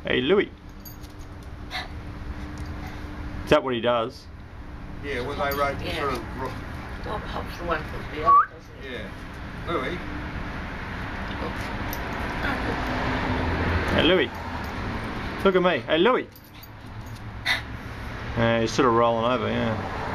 Hey, Louis. Is that what he does? Yeah, when they rotate, Yeah. sort of. Dog hops from one foot to the other, doesn't he? Yeah. Louis. Hey, Louis. Look at me. Hey, Louis. He's sort of rolling over, yeah.